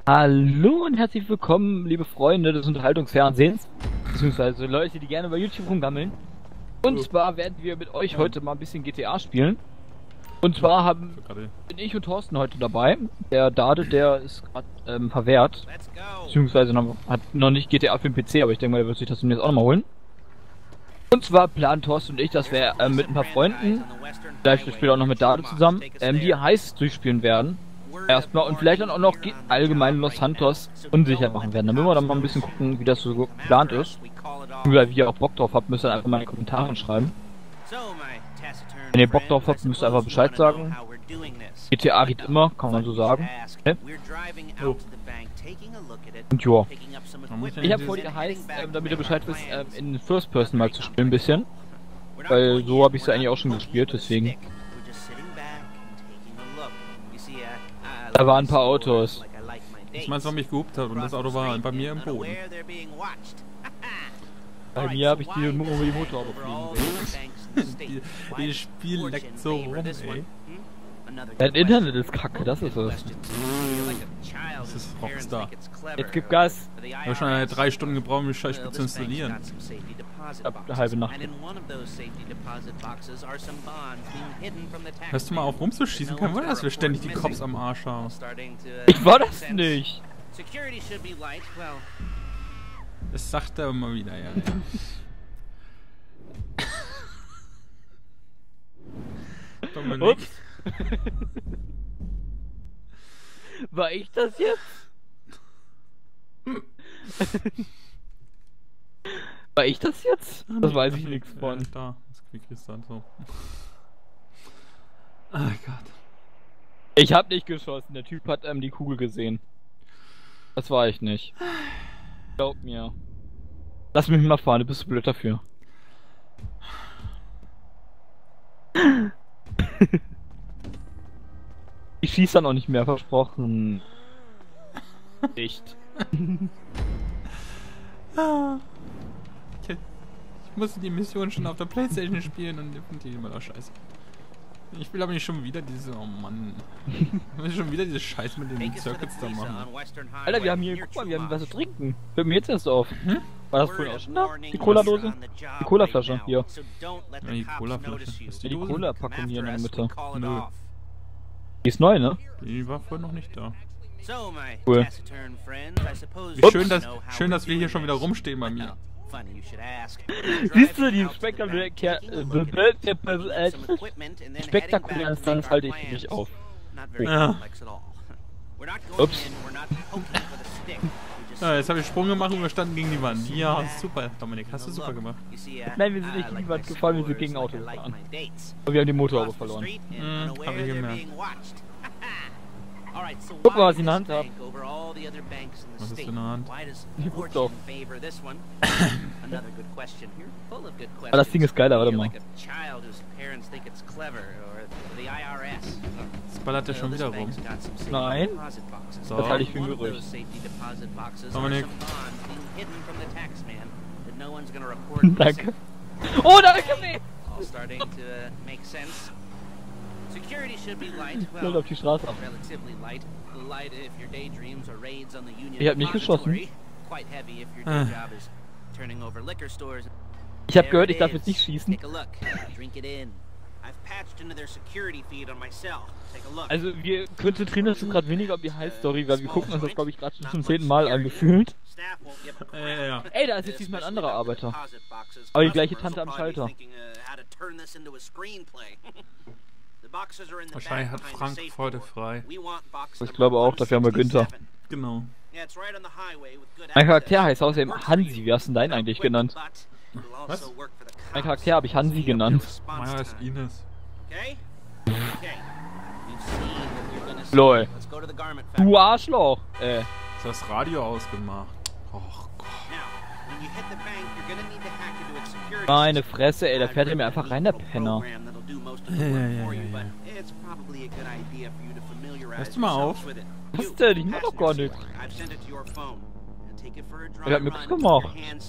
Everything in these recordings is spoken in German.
Hallo und herzlich willkommen, liebe Freunde des Unterhaltungsfernsehens, beziehungsweise Leute, die gerne bei YouTube rumgammeln. Und zwar werden wir mit euch heute mal ein bisschen GTA spielen. Und zwar bin ich und Thorsten heute dabei. Der Dade, der ist gerade verwehrt, beziehungsweise hat noch nicht GTA für den PC, aber ich denke mal, der wird sich das demnächst auch nochmal holen. Und zwar planen Thorsten und ich, dass wir mit ein paar Freunden, vielleicht später auch noch mit Dade zusammen, die Heists durchspielen werden. Erstmal und vielleicht dann auch noch allgemein Los Santos unsicher machen werden. Dann müssen wir dann mal ein bisschen gucken, wie das so geplant ist. Wie ihr auch Bock drauf habt, müsst ihr einfach mal in die Kommentare schreiben. Wenn ihr Bock drauf habt, müsst ihr einfach Bescheid sagen. GTA geht immer, kann man so sagen. Ne? Oh. Und ja. Ich habe vor, die heißt, damit ihr Bescheid wisst, in First Person mal zu spielen ein bisschen. Weil so habe ich es ja eigentlich auch schon gespielt, deswegen. Da waren ein paar Autos. Ich meine, es war mich gehupt hat und das Auto war bei mir im Boden. Bei mir habe ich die Motorhaube fliegen. Die Spiel leckt so rum, ey. Dein Internet ist kacke, das ist es. Das ist Rockstar. Jetzt gib Gas. Ich habe schon 3 Stunden gebraucht, um die Scheiße zu installieren. Ab eine halbe Nacht. Hörst du mal auf rumzuschießen? Kein Wunder, dass wir ständig die Cops am Arsch haben. Ich war das nicht. Das sagt er immer wieder, ja. Dominik. Ups. War ich das jetzt? War ich das jetzt? Das weiß ich nichts von. Da, wie kriegst du dann so? Oh Gott. Ich hab nicht geschossen, der Typ hat die Kugel gesehen. Das war ich nicht. Glaub mir. Lass mich mal fahren, du bist blöd dafür. Ich schieß dann auch nicht mehr, versprochen. Nicht. Ich musste die Mission schon auf der Playstation spielen und die immer noch scheiße. Ich will aber nicht schon wieder diese... Oh Mann. Ich will schon wieder diese Scheiß mit den Circuits da machen. Alter, wir haben hier... Guck mal, wir haben was zu trinken. Fällt mir jetzt erst auf. War das vorhin auch schon da? Die Cola-Dose? Die Cola-Flasche, hier. Ja, die Cola-Flasche. Ist Die Cola-Packung hier in der Mitte. Nö. Die ist neu, ne? Die war vorhin noch nicht da. Cool. Schön, dass wir hier schon wieder rumstehen bei mir. Siehst du, die spektakulären Stunts halte ich nicht auf. Ja. Ups. Ja, jetzt habe ich Sprung gemacht und wir standen gegen die Wand. Ja, super, Dominik, hast du super gemacht. Nein, wir sind nicht gegen die Wand gefahren, wir sind gegen Auto gefahren. Aber wir haben die Motorhaube verloren. Hab ich gemerkt. Guck mal, was ich in der Hand habe. Was ist in der Hand? Guck doch. Aber das Ding ist geiler, warte mal. Das ballert ja schon wieder rum. Nein. So. Das halte ich für ein Gerücht. Dominik. Danke. Oh, danke, nee! Schnell auf die Straße ab. Ich hab nicht geschossen. Ich hab gehört, ich darf jetzt nicht schießen. Also wir konzentrieren uns gerade weniger auf die High-Story, weil wir gucken uns das, glaube ich, gerade schon zum 10. Mal angefühlt. Ja. Ey, da ist jetzt diesmal ein anderer Arbeiter. Aber die gleiche Tante am Schalter. Wahrscheinlich hat Frank heute frei. Ich glaube auch, dafür haben wir Günther. Genau. Mein Charakter heißt außerdem Hansi. Wie hast du denn deinen eigentlich genannt? Was? Mein Charakter habe ich Hansi genannt. Meiner ist Ines. Lol. Du Arschloch. Ist das Radio ausgemacht? Och Gott. Meine Fresse, ey, da fährt er mir einfach rein, der Penner. Ja. Hörst du mal auf? Was denn? Ich mach doch gar nichts. Er hat nichts gemacht.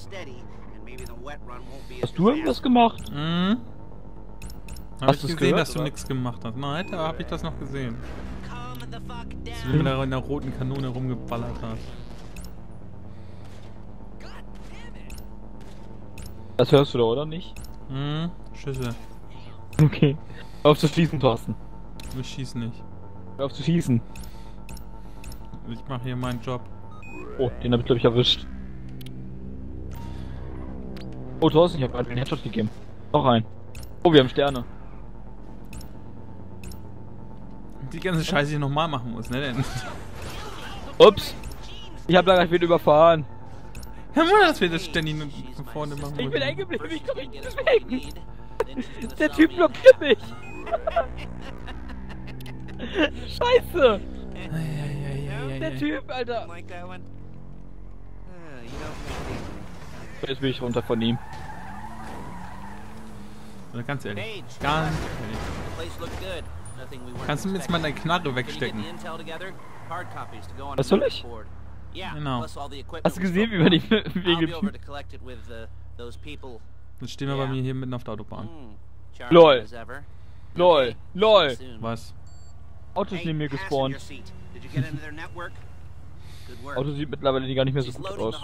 Hast du irgendwas gemacht? Hab ich gesehen, dass du nichts gemacht hast. Nein, da hab ich das noch gesehen. Dass du mit einer roten Kanone rumgeballert hast. Das hörst du da, oder nicht? Hm, Schüsse. Okay. Hör auf zu schießen, Thorsten. Ich schieß nicht. Hör auf zu schießen. Ich mache hier meinen Job. Oh, den hab ich, glaube ich, erwischt. Oh, Thorsten, ich habe gerade einen Headshot gegeben. Noch einen. Oh, wir haben Sterne. Die ganze Scheiße, die ich nochmal machen muss, ne? Denn Ups. Ich habe leider wieder überfahren. ja, Mann, dass wir das ständig von vorne machen Ich bin müssen. hängen geblieben, ich komme nicht bewegen. Der Typ blockiert mich. Scheiße. Der Typ, Alter. Jetzt bin ich runter von ihm. Oder ganz ehrlich. Ganz ehrlich. Kannst du mir jetzt mal deine Knarre wegstecken? Was soll ich? Genau. Hast du gesehen, wie wir die Wege... Jetzt stehen wir bei mir hier mitten auf der Autobahn. LOL. LOL. LOL. Was? Autos neben mir gespawnt. Auto sieht mittlerweile gar nicht mehr so gut aus.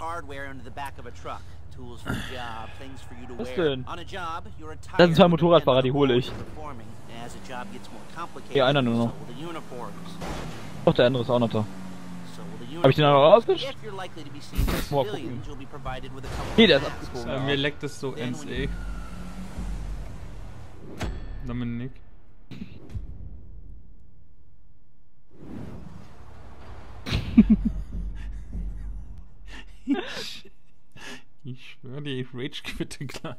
Was denn? Das sind zwei Motorradfahrer, die hole ich. Hier einer nur noch. Doch, der andere ist auch noch da. Hab ich den anderen rausgeschickt? Mal gucken. Nee, der ist abgezogen. Mir leckt es so ins E. Dominik. Ich schwöre dir, ich rage quitte gleich.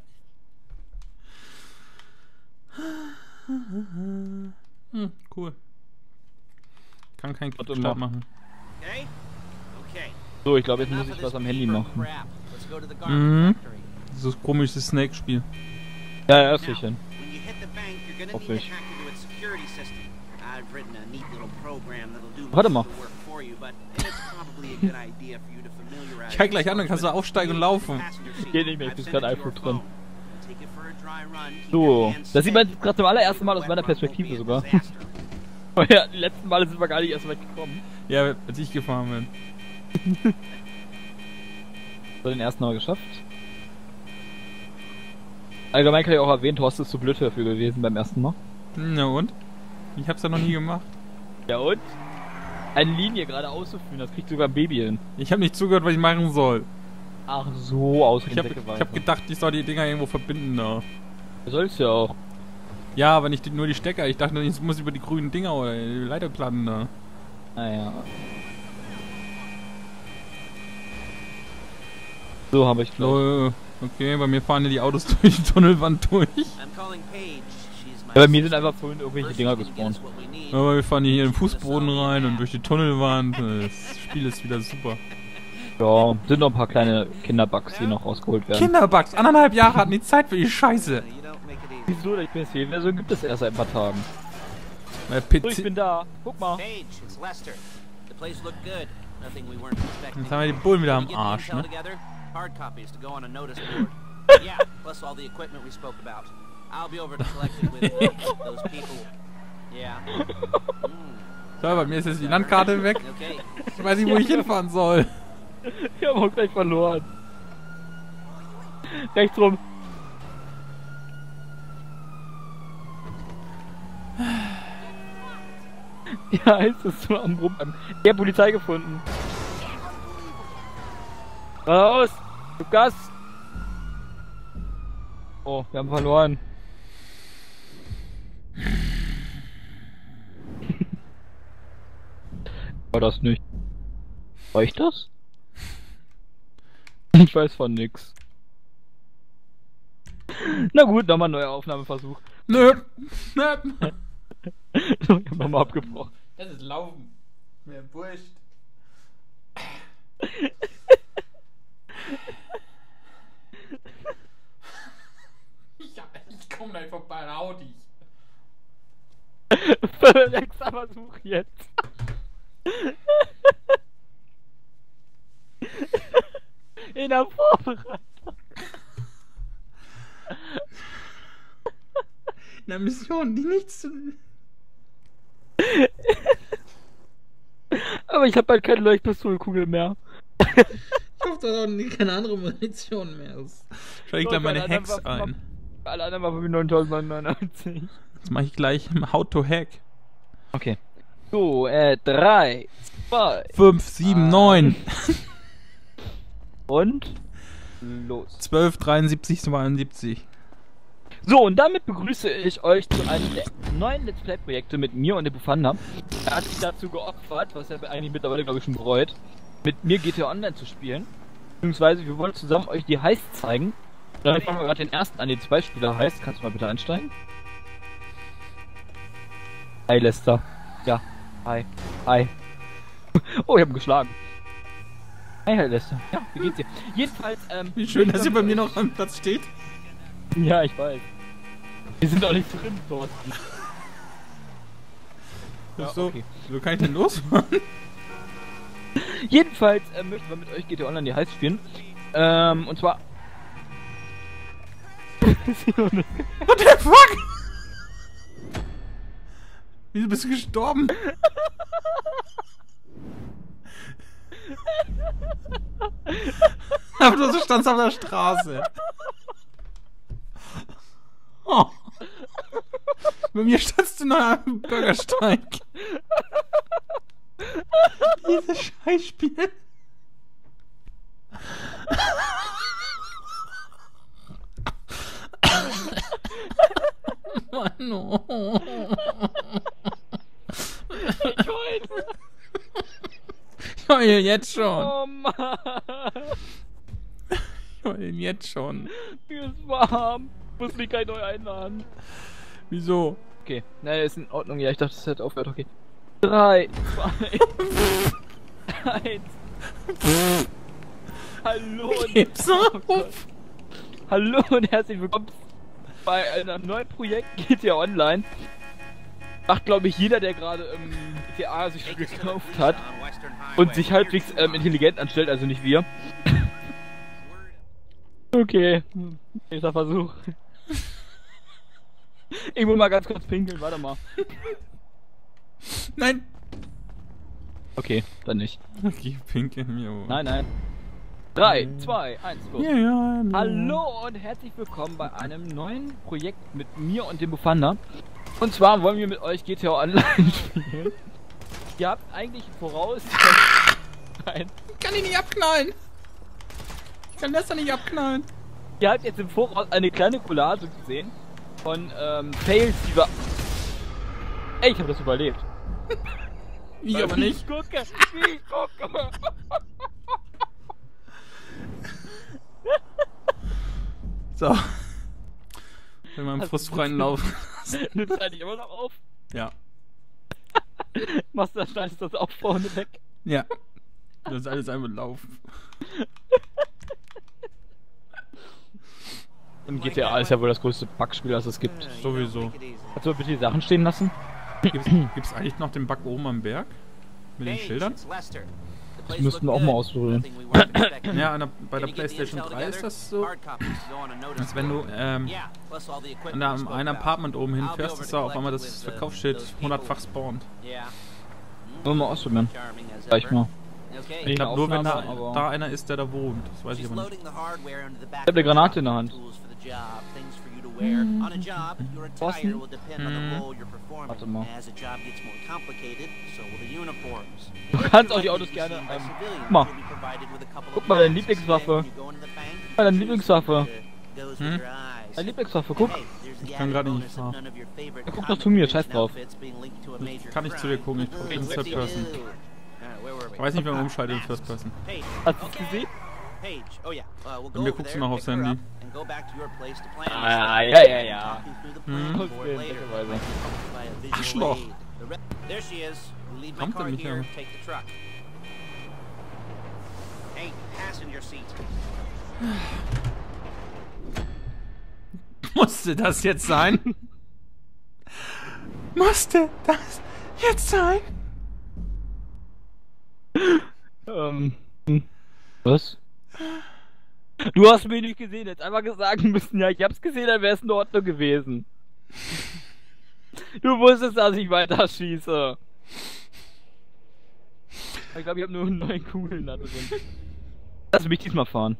Cool. Kann kein Quick-Start machen. So, ich glaube, jetzt muss ich was am Handy machen. Mhm. So ein komisches Snake-Spiel. Ja, ja, ist sicher. Hoffe ich. Warte mal. Ich halte gleich an, dann kannst du aufsteigen und laufen. Geht nicht mehr, ich bin gerade iFlug drin. So, das sieht man jetzt gerade zum allerersten Mal aus meiner Perspektive sogar. Weil ja, die letzten Male sind wir gar nicht erst weit gekommen. Ja, als ich gefahren bin. So, den ersten Mal geschafft. Allgemein kann ich auch erwähnen, Thorsten ist zu blöd dafür gewesen beim ersten Mal. Na und? Ich hab's ja noch nie gemacht. Ja und? Eine Linie gerade auszuführen, das kriegt sogar ein Baby hin. Ich habe nicht zugehört, was ich machen soll. Ach so, Ich hab gedacht, ich soll die Dinger irgendwo verbinden da. Du sollst ja auch. Ja, aber nicht nur die Stecker. Ich dachte, ich muss über die grünen Dinger oder die Leiterplatten da. Naja. So habe ich gleich. Okay, bei mir fahren ja die Autos durch die Tunnelwand durch. Ja, bei mir sind einfach vorhin irgendwelche Dinger gespawnt. Aber wir fahren hier in den Fußboden rein und durch die Tunnelwand. Das Spiel ist wieder super. Ja, sind noch ein paar kleine Kinderbugs, die noch rausgeholt werden. Kinderbugs! 1,5 Jahre hatten die Zeit für die Scheiße! Wieso? Die PC-Version gibt es erst seit ein paar Tagen. PC So, ich bin da. Guck mal. Jetzt haben wir die Bullen wieder am Arsch, ne? So, bei mir ist jetzt die Landkarte weg. Ich weiß nicht, wo ich hinfahren soll. Wir haben auch gleich verloren. Rechts rum. Ja, heißt es so am Rumpen. Der Polizei gefunden. Raus! Du Gas! Oh, wir haben verloren. War das nicht? War ich das? Ich weiß von nix. Na gut, nochmal ein neuer Aufnahmeversuch. Nö. Nö. Ich hab nochmal abgebrochen. Das ist Laufen. Mir wurscht. Ich komm da vorbei, hau dich. Extra Versuch jetzt. In der Vorbereitung. In der Mission, die nichts zu... aber ich habe halt keine Leuchtpistolenkugel mehr. Ich hoffe, da ist keine andere Munition mehr. Das schaue ich gleich meine Hacks ein. Alle anderen waren für mich 9999. Das mache ich gleich im How to Hack. Okay. So, 3, 2, 5, 7, 9. Und los. 12, 73, 72. So, und damit begrüße ich euch zu einem der neuen Let's Play-Projekte mit mir und dem Bufanda. Er hat sich dazu geopfert, was er eigentlich mittlerweile, glaube ich, schon bereut, mit mir GTA Online zu spielen. Beziehungsweise, wir wollen zusammen euch die Heists zeigen. Dann fangen wir gerade den ersten an, den 2-Spieler Heist. Kannst du mal bitte einsteigen? Hi, Lester. Ja, hi. Hi. Oh, ich hab ihn geschlagen. Hi, Lester. Ja, wie geht's dir? Jedenfalls, Wie schön, dass ihr bei mir noch am Platz steht. Ja, ich weiß. Wir sind doch nicht drin, Thorsten. Ja, so, okay. so kann ich denn losfahren? Jedenfalls möchten wir mit euch GTA Online die Heiß spielen. Und zwar... What the fuck? Wieso bist du gestorben? Aber du standst auf der Straße. Oh. Bei mir standst du noch am Bürgersteig. Dieses Scheißspiel. Mann, oh. Ich heule. Ich heule jetzt schon. Oh Mann. Ich heule jetzt schon. Mir ist warm. Muss mich kein neu einladen. Wieso? Okay, naja, ist in Ordnung. Ja, ich dachte, das hätte aufgehört. Okay. 3, 2, 1. Hallo und... Gib's auf. Hallo und herzlich willkommen bei einem neuen Projekt GTA Online. Macht, glaube ich, jeder, der gerade GTA sich schon gekauft hat und sich halbwegs intelligent anstellt, also nicht wir. Okay, nächster Versuch. Ich muss mal ganz kurz pinkeln, warte mal. Nein! Okay, dann nicht. Okay, pinkeln mir. Nein, nein. 3, 2, 1, los. Ja. Hallo und herzlich willkommen bei einem neuen Projekt mit mir und dem Bufanda. Und zwar wollen wir mit euch GTA Online spielen. Ihr habt eigentlich voraus... Nein. Ich kann ihn nicht abknallen! Ich kann das doch nicht abknallen! Ihr habt jetzt im Voraus eine kleine Collage gesehen von Fails, die wir... Ey, ich habe das überlebt. Ich aber nicht. Ich gucke, ich gucke. So. Wenn man im frustfreien Lauf. Nimmst du eigentlich immer noch auf? Ja. Machst du das, schneidest das auch vorne weg? Ja. Das ist alles einfach laufen. Im GTA ist ja wohl das größte Bugspiel, das es gibt. Sowieso. Kannst du bitte die Sachen stehen lassen? Gibt's eigentlich noch den Bug oben am Berg? Mit den Schildern? Das müssten wir auch mal ausprobieren. Ja, bei der PlayStation 3 ist das so, als wenn du an einem Apartment oben hinfährst, dass da auf einmal das Verkaufsschild 100-fach spawnt. Wollen wir mal ausprobieren. Gleich mal. Ich glaube nur, wenn da einer ist, der da wohnt. Das weiß ich aber nicht. Ich hab eine Granate in der Hand. Thorsten? Warte mal. Du kannst auch die Autos gerne... Guck mal, deine Lieblingswaffe. Guck mal, deine Lieblingswaffe. Deine Lieblingswaffe, guck. Ich kann gerade nicht fahren. Ja, guck doch zu mir, scheiß drauf. Ich kann nicht zu dir gucken, ich gucke in Third Person. Ich weiß nicht, wer man umschaltet in First Person. Hast du es gesehen? Bei mir guckst du noch aufs Handy. Ah, ja. Arschloch! Kommt er nicht her? Musste das jetzt sein? Musste das jetzt sein? Was? Du hast mich nicht gesehen, jetzt einmal gesagt müssen, ja, ich hab's gesehen, dann wär's in Ordnung gewesen. Du wusstest, dass ich weiter schieße. Ich glaube, ich habe nur 9 Kugeln da drin. Lass mich diesmal fahren.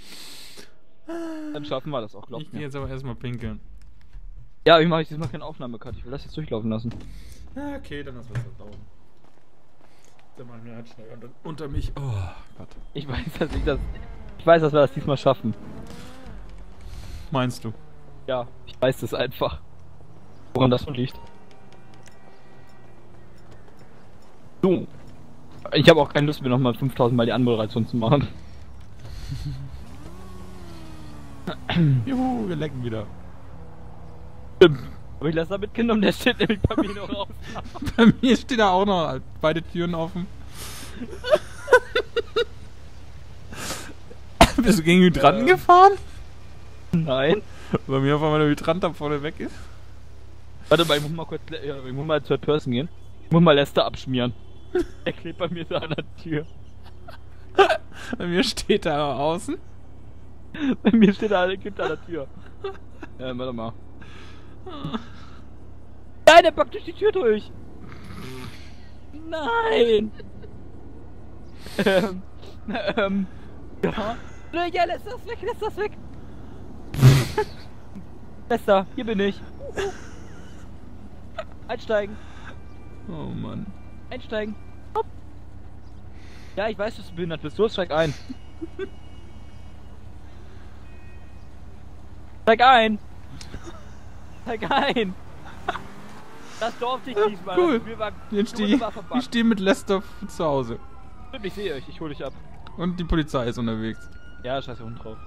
Dann schaffen wir das auch, glaub Ich mir. gehe jetzt aber erstmal pinkeln. Ja, ich mache diesmal keine Aufnahmecut. Ich will das jetzt durchlaufen lassen. Ja, okay, dann lass was das dauern. Dann machen wir halt schnell unter mich. Oh Gott. Ich weiß, ich weiß, dass wir das diesmal schaffen. Meinst du? Ja, ich weiß das einfach. Woran das nun liegt. So. Ich habe auch keine Lust mehr, nochmal 5000 Mal die Anmoderation zu machen. Juhu, wir lecken wieder. Aber ich lasse da mitgenommen, der steht nämlich bei mir noch raus. Bei mir steht da auch noch beide Türen offen. Bist du gegen Hydranten gefahren? Nein. Bei mir auf einmal der Hydrant da vorne weg ist. Warte mal, ich muss mal kurz, ich muss mal zur Person gehen. Ich muss mal Lester abschmieren. Der klebt bei mir so an der Tür. Bei mir steht er außen. Bei mir steht er, der klebt an der Tür. Warte mal. Nein, der packt durch die Tür durch. Nein. Ja. Ja, lass das weg, lass das weg. Lester, hier bin ich. Einsteigen. Oh Mann. Einsteigen. Hopp. Ja, ich weiß, dass du behindert bist. Los, steig ein. Steig ein. Steig ein. Das durfte ich diesmal. Cool. Jetzt Ich stehe mit Lester zu Hause. Ich sehe euch, ich hole dich ab. Und die Polizei ist unterwegs. Ja, scheiße Hund drauf.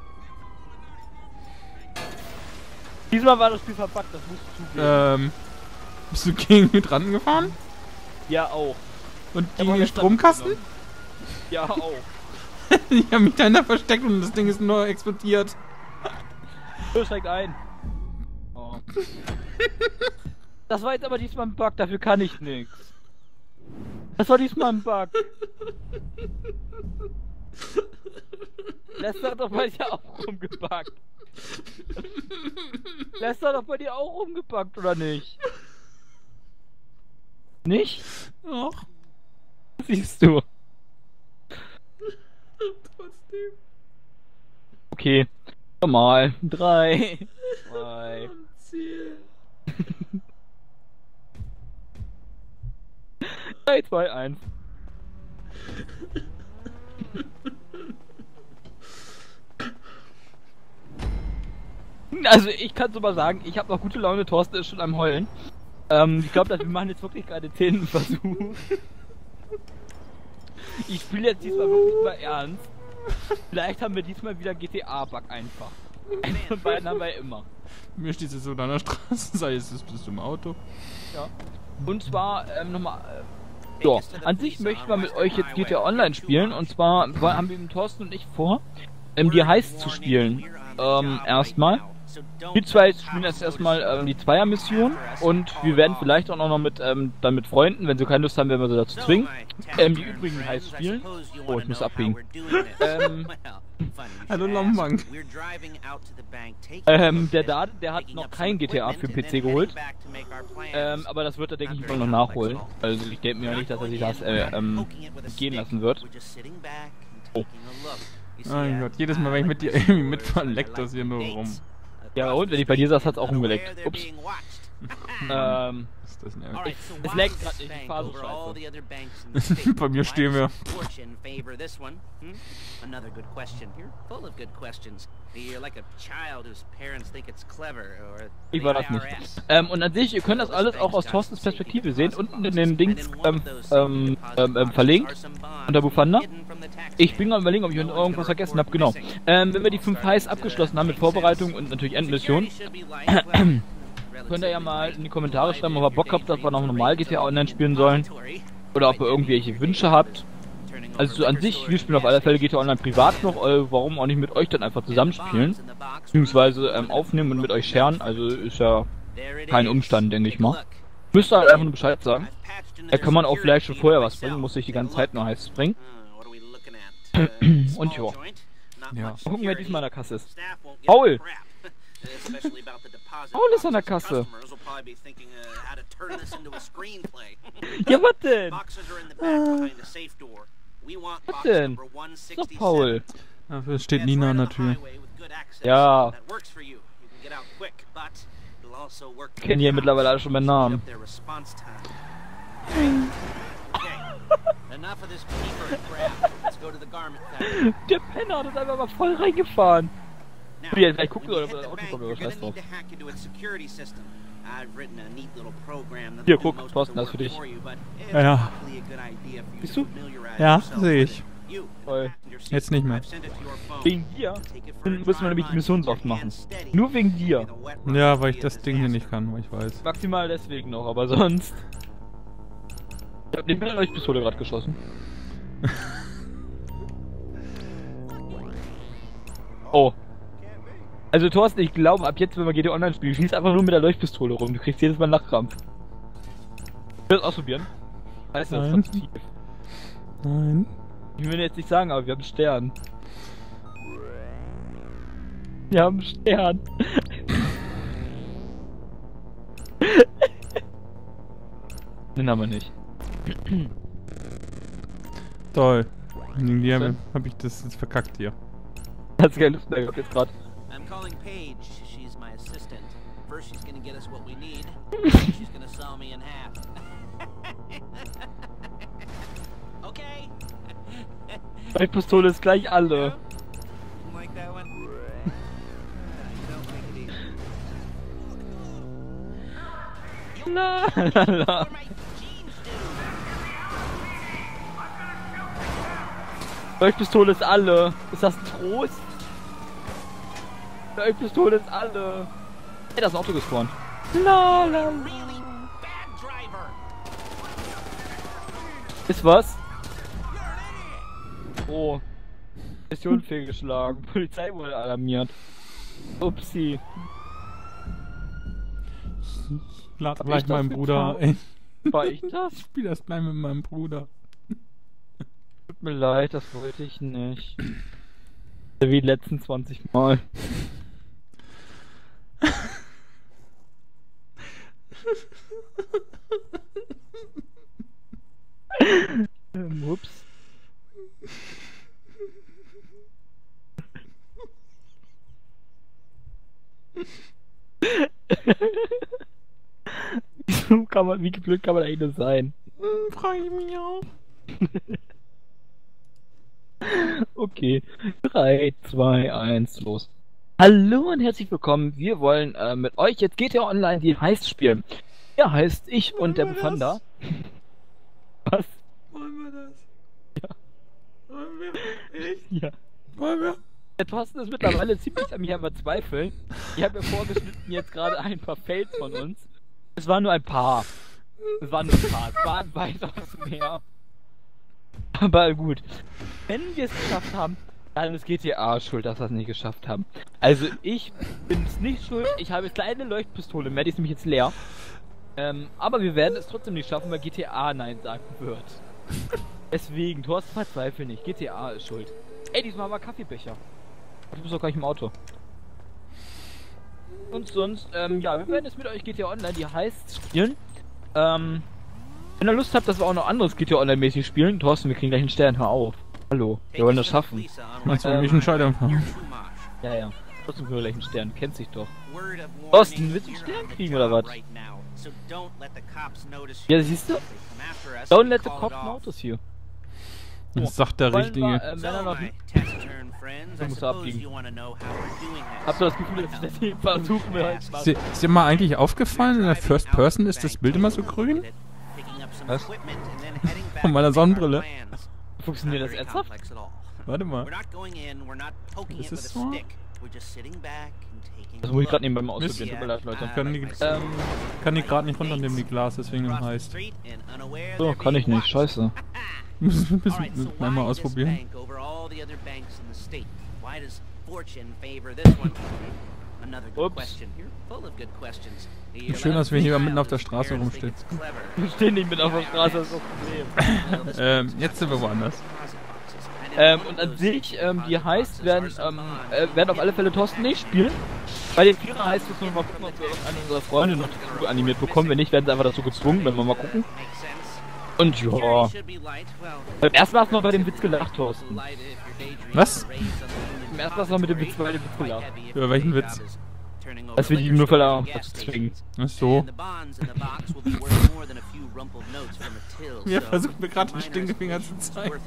Diesmal war das Spiel verpackt, das musst du zugeben. Bist du gegen Hydranten gefahren? Ja, auch. Und gegen den Stromkasten? Ja, auch. Ich habe mich dahinter versteckt und das Ding ist nur explodiert. So, steigt ein. Oh. Das war jetzt aber diesmal ein Bug, dafür kann ich nichts. Das war diesmal ein Bug. Lester hat doch bei dir auch rumgebackt. Lester hat doch bei dir auch rumgebackt, oder nicht? Nicht? Doch. Siehst du. Trotzdem. Okay. Normal. 3, 2. Ziel. 3, 2, 1. Also ich kann so mal sagen, ich habe noch gute Laune, Thorsten ist schon am Heulen. Ich glaube, wir machen jetzt wirklich gerade 10. Versuch. Ich spiele jetzt diesmal wirklich mal ernst. Vielleicht haben wir diesmal wieder GTA-Bug einfach. Einen von beiden haben wir ja immer. Mir steht es so an der Straße, sei es bist du im Auto. Ja. Und zwar, nochmal, so, an sich möchten wir mit euch jetzt GTA Online spielen. Und zwar haben wir mit Thorsten und ich vor, die Heist zu spielen. Erstmal. Wir zwei spielen jetzt erstmal die Zweier-Mission und wir werden vielleicht auch noch mit, dann mit Freunden, wenn sie keine Lust haben, werden wir sie dazu zwingen, die übrigen Heist spielen. Oh, ich muss abbiegen. Hallo Lombank. Der hat noch kein GTA für den PC geholt. Aber das wird er, denke ich, noch nachholen. Also ich denke mir ja nicht, dass er sich das gehen lassen wird. Oh. Mein Gott, jedes Mal, wenn ich mit dir irgendwie mitfahre, leckt das hier nur rum. Ja und, wenn ich bei dir saß, hat's auch umgeleckt. Ups. Ist das nervig. Es leckt gerade nicht, ich fahr so scheiße. Bei mir stehen wir. Ich war das nicht. Und an sich, ihr könnt das alles auch aus Thorstens Perspektive sehen. Unten in den Dings verlinkt. Unter Bufanda. Ich bin gerade überlegen, ob ich irgendwas vergessen habe. Genau. Wenn wir die 5 Heists abgeschlossen haben mit Vorbereitung und natürlich Endmission, könnt ihr ja mal in die Kommentare schreiben, ob ihr Bock habt, dass wir noch normal GTA Online spielen sollen. Oder ob ihr irgendwelche Wünsche habt. Also so an sich, wir spielen auf alle Fälle GTA Online privat noch, warum auch nicht mit euch dann einfach zusammenspielen. Beziehungsweise aufnehmen und mit euch sharen, also ist ja kein Umstand, denke ich mal. Müsst ihr halt einfach nur Bescheid sagen. Da kann man auch vielleicht schon vorher was bringen, muss sich die ganze Zeit nur heiß bringen. Und ja. Mal gucken, wer diesmal in der Kasse ist. Paul! Paul ist an der Kasse. Ja, was denn? Was denn? Ist doch Paul. Dafür steht Nina an der Tür. Ja. Kennen hier mittlerweile alle schon meinen Namen. Der Penner hat uns einfach mal voll reingefahren. Ich will jetzt gleich gucken, oder das Auto kommt, oder scheiß drauf. Hier, guck, Thorsten, das ist für dich. Ja. Siehst du? Ja, sehe ich. Toll. Jetzt nicht mehr. Wegen dir müssen wir nämlich die Mission so oft machen. Nur wegen dir. Ja, weil ich das Ding hier nicht kann, weil ich weiß. Maximal deswegen noch, aber sonst... Ich hab den mit der Leuchtpistole gerade geschossen. Oh. Also Thorsten, ich glaube, ab jetzt, wenn wir GTA Online spielen, schießt einfach nur mit der Leuchtpistole rum. Du kriegst jedes Mal einen Lachkrampf. Ich will das ausprobieren. Weißt du, das ist tief. Nein. Ich will jetzt nicht sagen, aber wir haben einen Stern. Wir haben einen Stern. Den haben wir nicht. Toll. Wegen dir hab ich das jetzt verkackt hier. Hat's keine Lust mehr gehabt jetzt gerade. I'm calling Paige. She's my assistant. First she's gonna get us what we need. She's gonna saw me in half. Okay. Meine Pistole ist gleich alle. Like that one? You don't make it easy. La la la. What my jeans do? Leuchtpistole ist alle. Ist das ein Trost? Leuchtpistole ist alle. Hey, da ist ein Auto gespawnt. La la la. Really bad driver. Ist was? Oh. Mission fehlgeschlagen. Polizei wurde alarmiert. Upsi. Lad gleich meinen Bruder ein. War ich das? Ich spiel das gleich mit meinem Bruder. Tut mir leid, das wollte ich nicht. Wie die letzten 20 Mal. Ups. Wie blöd kann man eigentlich nur sein? Frag ich mich auch. Okay. 3, 2, 1, los. Hallo und herzlich willkommen. Wir wollen mit euch jetzt GTA Online die Heist spielen. Ja, heißt ich und der Befanda. Was? Wollen wir das? Ja. Wollen wir? Echt? Ja. Wollen wir? Der Thorsten ist mittlerweile ziemlich an mich am Verzweifeln. Ich habe mir vorgeschnitten jetzt gerade ein paar Fails von uns. Es waren nur ein paar. Es waren nur ein paar. Es waren weitaus mehr. Aber gut. Wenn wir es geschafft haben, dann ist GTA schuld, dass wir es nicht geschafft haben. Also ich bin es nicht schuld. Ich habe jetzt eine Leuchtpistole mehr, die ist nämlich jetzt leer. Aber wir werden es trotzdem nicht schaffen, weil GTA Nein sagen wird. Deswegen, Thorsten, verzweifle nicht. GTA ist schuld. Ey, diesmal war Kaffeebecher. Ich muss doch gleich im Auto. Und sonst, ja, wir werden jetzt mit euch GTA Online die Heists spielen. Wenn ihr Lust habt, dass wir auch noch anderes GTA Online mäßig spielen, Thorsten, wir kriegen gleich einen Stern, hör auf. Hallo, wir wollen das schaffen. Meinst du, wenn ich einen Schalter fahren? Ja, ja. Trotzdem kriegen wir gleich einen Stern, kennt sich doch. Thorsten, willst du einen Stern kriegen oder was? Ja, siehst du? Don't let the cop notice hier. Das sagt der Richtige. Du musst abbiegen. Habt ihr das Gefühl, dass ich das hier versuchen will? Ist dir mal eigentlich aufgefallen, in der First Person ist das Bild immer so grün? Was? Von meiner Sonnenbrille. Funktioniert das ernsthaft? Warte mal. Ist es so? Das muss ich gerade nebenbei mal ausprobieren, tut mir leid, Leute. Kann die gerade nicht runternehmen, die Glas, deswegen dann heißt. So, kann ich nicht, scheiße. Müssen wir ein bisschen einmal ausprobieren. Ups. Schön, dass wir hier mitten auf der Straße rumstehen. Wir stehen nicht mit auf der Straße, das ist das Problem. Jetzt sind wir woanders. Und an sich, die heißt, werden auf alle Fälle Thorsten nicht spielen. Bei den Vierer heißt es nur mal gucken, ob wir irgendeine unserer Freunde noch dazu animiert bekommen. Wenn nicht, werden sie einfach dazu gezwungen, wenn wir mal gucken. Und ja. Beim ersten Mal hast du noch bei dem Witz gelacht, Thorsten. Was? Beim ersten Mal hast du noch mit dem Witz gelacht. Über welchen Witz? Dass wir die nur dazu zwingen. Ach so. Mir versucht mir gerade den Stinkefinger zu zeigen.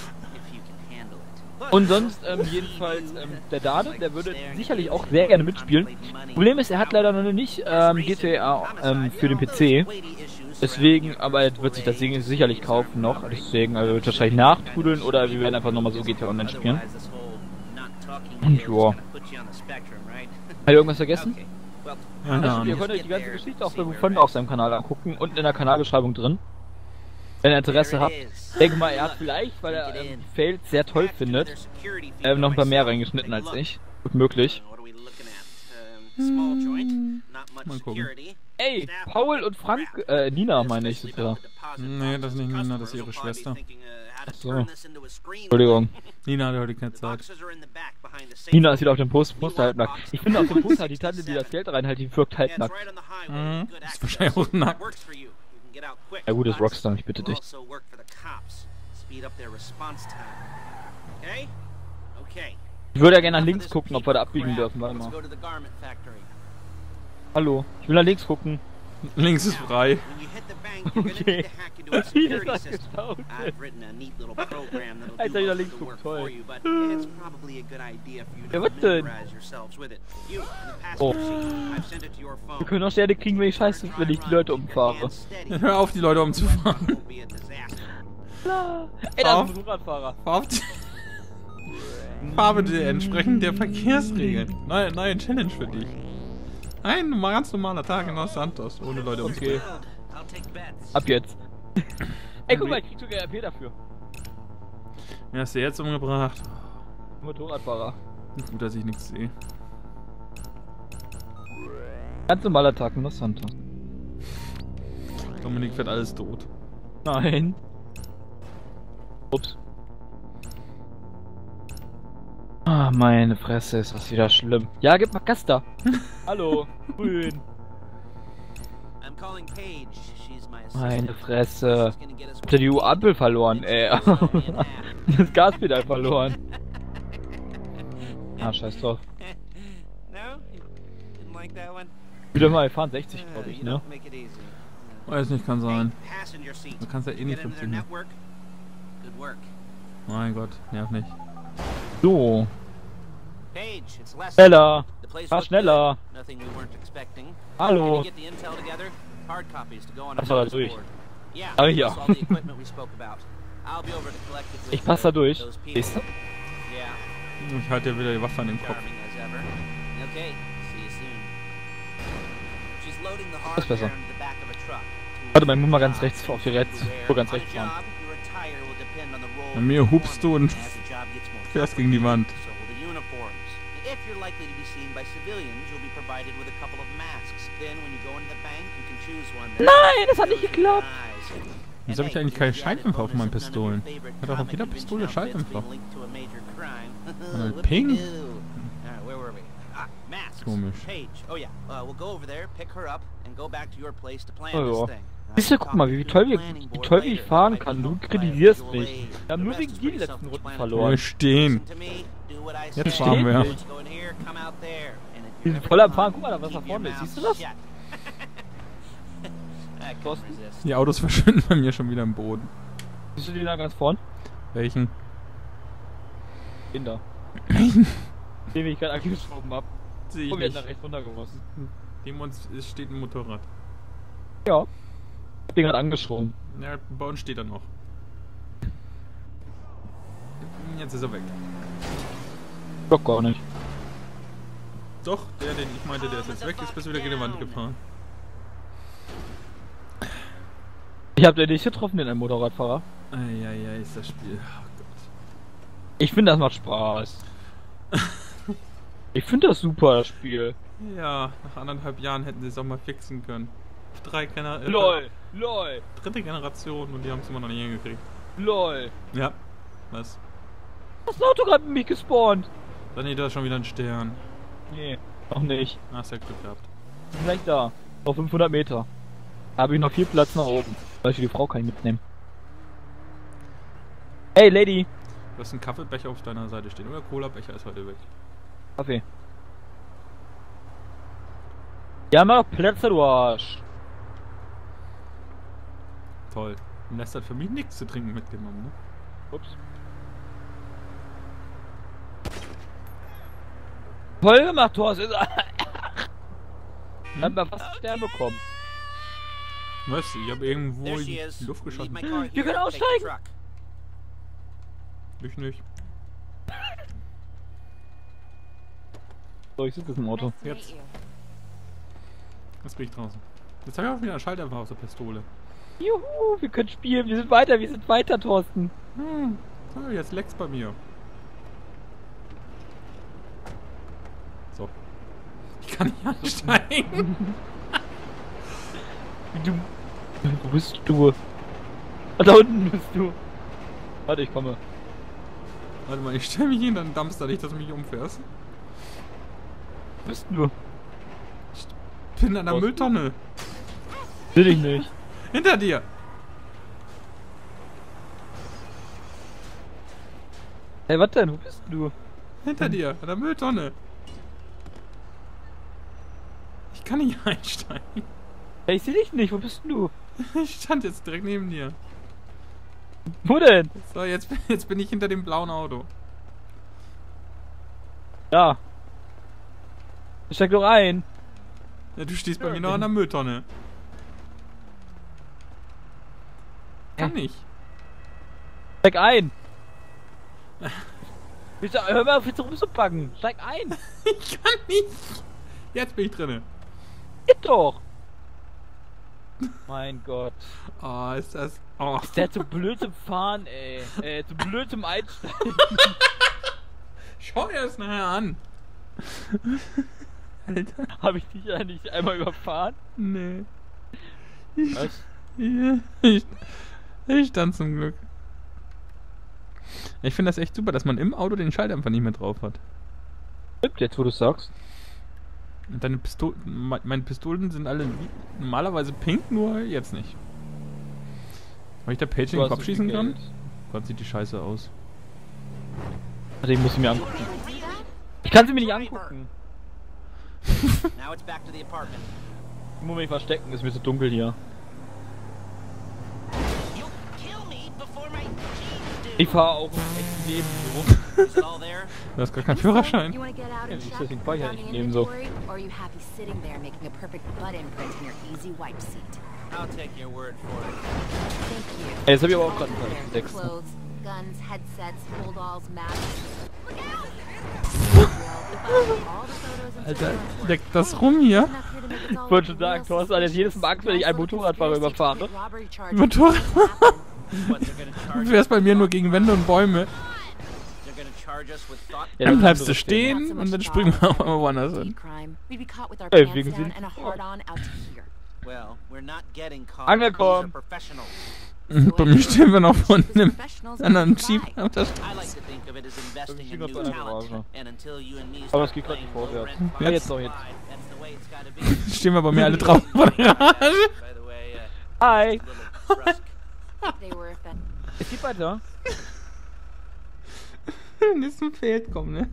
Und sonst, jedenfalls, der Dade, der würde sicherlich auch sehr gerne mitspielen. Problem ist, er hat leider noch nicht GTA für den PC. Deswegen, aber er wird sich das Ding sicherlich kaufen noch. Deswegen, also wird wahrscheinlich nachtrudeln oder wir werden einfach nochmal so GTA Online spielen. Und ja. Hat ihr irgendwas vergessen? Also, ihr könnt euch die ganze Geschichte auch auf seinem Kanal angucken, unten in der Kanalbeschreibung drin. Wenn ihr Interesse habt. Ich denke mal, er hat vielleicht, weil er die Fails sehr toll findet, noch ein paar mehr reingeschnitten als ich. Gut möglich. Mal gucken. Ey, Paul und Frank, Nina meine ich sogar. Nee, das ist nicht Nina, das ist ihre Schwester. Achso. Entschuldigung. Nina hat heute keine Zeit. Nina ist wieder auf dem Poster halbnackt. Ich finde auf dem Poster die Tante, die das Geld reinhält, die wirkt halbnackt. Mhm. Ist wahrscheinlich auch nackt. Ja gut, ist Rockstar, ich bitte dich. Ich würde ja gerne nach links gucken, ob wir da abbiegen dürfen. Warte mal. Hallo, ich will nach links gucken. Links ist frei. Okay. Wie ist das gestaut? Alter, wieder links guckt, toll. Ja, was denn? Oh. Wir können auch Sterne kriegen, wenn ich scheiße, wenn ich die Leute umfahre. Hör auf, die Leute umzufahren. Ey, da ist ein Motorradfahrer. Fahr bitte entsprechend der Verkehrsregeln. Neue Challenge für dich. Ein ganz normaler Tag in Los Santos, ohne Leute umzugehen. Ab jetzt. Ey, guck mal, ich krieg sogar RP dafür. Wer hast du jetzt umgebracht? Motorradfahrer. Gut, dass ich nichts sehe. Ganz normaler Tag in Los Santos. Dominik wird alles tot. Nein. Ups. Ah, meine Fresse, ist das wieder schlimm. Ja, gib mal Gaster. Hallo, grün. Meine Fresse. Habt ihr die U-Ampel verloren, ey. Das Gaspedal verloren. Ah, scheiß drauf. Wieder mal, wir fahren 60, glaube ich, ne? Weiß nicht, kann sein. Du kannst ja eh nicht 50 mehr. Mein Gott, nerv nicht. So. Schneller. Fahr schneller. Hallo. Das war da durch. Aber ja. Ich passe da durch. Siehst du? Ich halte dir wieder die Waffe an den Kopf. Das ist besser. Warte mal, ich muss mal ganz rechts auf die ganz rechts fahren. Bei mir hupst du und fährst gegen die Wand. Nein, das hat nicht geklappt. Wieso habe ich eigentlich keine Schalldämpfer auf meinen Pistolen? Hat auch auf jeder Pistole Schalldämpfer. Ping? Komisch. Oh ja. Siehst du, guck mal, wie toll ich fahren kann. Du kritisierst mich. Wir haben nur wegen die letzten Runden verloren. Wir stehen. Jetzt fahren wir. Die sind voll am Fahren. Guck mal, was da vorne ist. Siehst du das? Die Autos verschwinden bei mir schon wieder im Boden. Siehst du die da ganz vorn? Welchen? Den da. Den ich gerade angeschoben hab. Sehe ich Und wir sind nicht. da rechts runtergeworfen. Neben uns steht ein Motorrad. Ja. Ich bin gerade angeschoben. Ja, bei uns steht er noch. Jetzt ist er weg. Doch gar nicht. Doch, der, den ich meinte, der ist jetzt weg, ist bis wieder gegen die Wand gefahren. Ich hab den nicht getroffen, den Motorradfahrer. Eieiei, ist das Spiel. Oh Gott. Ich finde, das macht Spaß. Ich finde das super, das Spiel. Ja, nach 1,5 Jahren hätten sie es auch mal fixen können. LOL, LOL, dritte Generation und die haben es immer noch nicht hingekriegt. LOL. Ja, was? Das Auto gerade mit mich gespawnt. Nee, da ist schon wieder ein Stern. Nee, noch nicht. Hast ja Glück gehabt. Ich bin gleich da. Auf 500 Meter. Da habe ich noch viel Platz nach oben. Beispiel die Frau kann ich mitnehmen. Hey, Lady. Du hast einen Kaffeebecher auf deiner Seite stehen. Oder Cola-Becher ist heute weg. Kaffee. Ja, mach doch Plätze, du Arsch. Toll. Und Nest hat für mich nichts zu trinken mitgenommen, ne? Ups. Voll gemacht, Thorsten. Hat mal fast einen Stern bekommen. Was? Ich habe irgendwo There in she die is. Luft Leave geschossen. my car Wir here. können Take the aussteigen. truck. Ich nicht. So, ich sitze im Auto. Jetzt. Jetzt bin ich draußen. Jetzt habe ich auch wieder einen Schalldämpfer aus der Pistole. Juhu, wir können spielen. Wir sind weiter, Thorsten. So, jetzt leckt's bei mir. So. Ich kann nicht ansteigen. Wo bist du? Ah, da unten bist du. Warte, ich komme. Warte mal, ich stelle mich hin, dann Dumpster nicht, dass du mich umfährst. Wo bist du? Ich bin an der Was? Mülltonne. Will ich nicht. Hinter dir. Hey, was denn? Wo bist du? Hinter dir, an der Mülltonne. Ich kann nicht einsteigen. Hey, ich sehe dich nicht. Wo bist du? Ich stand jetzt direkt neben dir. Wo denn? So, jetzt bin ich hinter dem blauen Auto. Ja. Steig doch ein. Ja, du stehst bei mir noch an der Mülltonne. Kann nicht. Steig ein. Hör mal auf, jetzt rumzupacken. Steig ein. Ich kann nicht. Jetzt bin ich drinne. Geht doch. Mein Gott. Oh, ist das... Oh. Ist der zu blöd zum Fahren, ey. Zu blöd zum Einsteigen. Schau dir das nachher an. Alter. Habe ich dich eigentlich einmal überfahren? Nee. Was? Ich stand zum Glück. Ich finde das echt super, dass man im Auto den Schalldämpfer nicht mehr drauf hat. Stimmt, jetzt wo du sagst. Und deine meine Pistolen sind alle normalerweise pink, nur jetzt nicht. Weil ich da Page in den Kopf schießen kann? Gott, sieht die Scheiße aus. Also ich muss sie mir angucken. Ich kann sie mir nicht angucken. Now it's back to the apartment. Ich muss mich verstecken, ist mir zu dunkel hier. You'll kill me before my jeans do. Ich fahre auch im echten Leben so. Is it all there? Du hast gar keinen Führerschein. You wanna get out Ja, and check deswegen fahr ich ja without nicht any ebenso. inventory, or are you happy sitting there making a perfect butt imprint in your easy wipe seat? I'll take your word for it. Thank you. Ey, jetzt hab ich aber auch All gerade there, einen Text. Clothes, guns, headsets, holdalls, maps. Look out! Alter, leckt das rum hier? Ich wollte schon sagen, Thorsten hat jetzt jedes Mal Angst, wenn ich einen Motorradfahrer überfahre. Motorrad? What, they're gonna charge Du fährst bei mir nur gegen Wände und Bäume. They're gonna charge us with thought. Ja, Dann das bleibst ist du ein stehen und dann springen wir auch mal woanders hin. Ey, wegen Sinn. Well, we're not getting caught. Angekommen. These are professionals. Bei mir stehen wir noch von einem anderen Jeep auf der I Straße. like to think of it as investing in Das new ist talent. Garage. And until you and me Aber es start geht grad playing nicht vorwärts. low-rent Ja, jetzt doch, farm jetzt. life, that's the way it's gotta be. Stehen wir bei mir alle draußen vor der Garage. By the way, Hi. it's a little brusque. Es geht weiter. Nächsten Feld kommen, ne?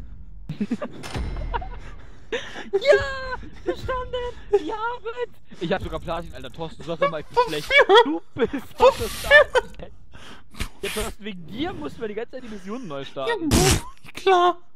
Ja! Bestanden! Ja, Arbeit! Ich hab sogar Platin, Alter. Thorsten, du sagst doch mal, ich bin schlecht. Du bist doch das. Ja, Thorsten, wegen dir mussten wir die ganze Zeit die Missionen neu starten. Klar.